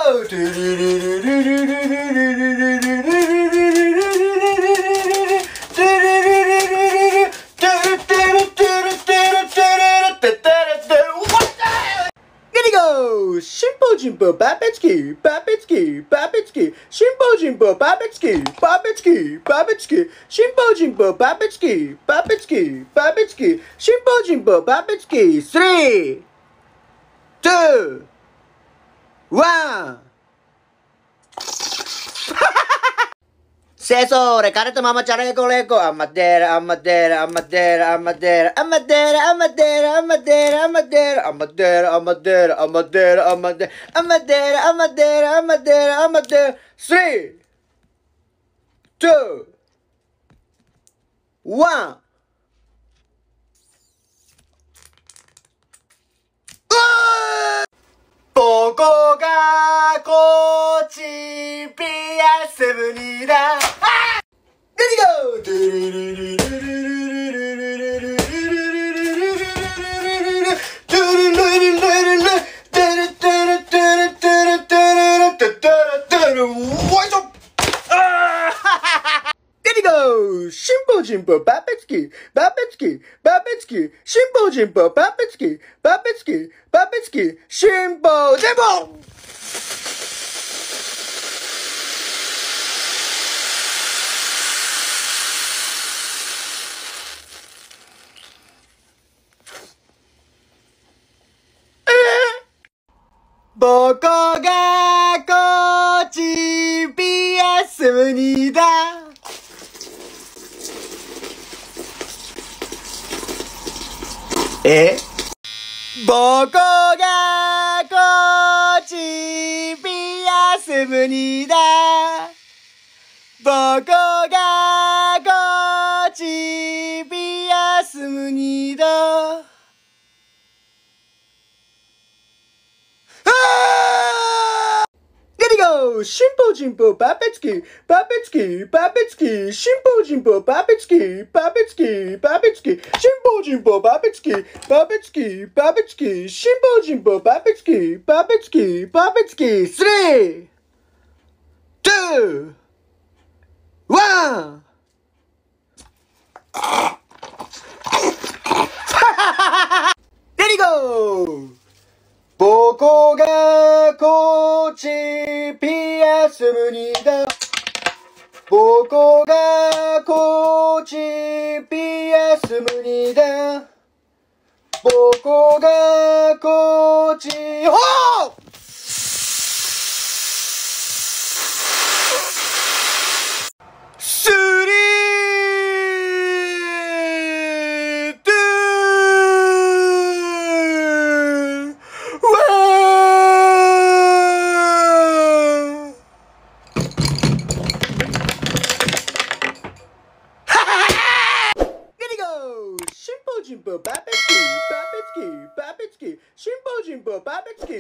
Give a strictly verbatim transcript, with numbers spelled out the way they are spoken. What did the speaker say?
辛抱人歩パペツキパペツキパペツキ辛抱人歩パペツキパペツキパペツキ辛抱人歩パペツキパペツキパペツキ辛抱人歩パペツキスリー、ツー、ワンせそれ彼とママチャレコレコアンマデラアンマデラアンマデラアンマデラアンマデラアンマデラアンマデラアンマデラアンマデラアンマデラアンマデラアンマデラアンマデラアンマデラアンマデラアンマデラスリー、ツー、ワンここがこっちピアスムニだ。レディゴー辛抱人歩パペツキパペツキパペツキ辛抱人歩パペツキパペツキパペツキ辛抱人歩僕がこっちピアスムニだ。え僕がこっちピアスムニだ。僕がこっちピアスムニだ。辛抱人歩パペツキパペツキパペツキ辛抱人歩パペツキパペツキパペツキ辛抱人歩パペツキパペツキパペツキ辛抱人歩パペツキパペツキパペツキスリー、ツー、ワンレディゴー僕がこっちピアスムニだ。僕がこっちピアスムニだ。僕がこっちほー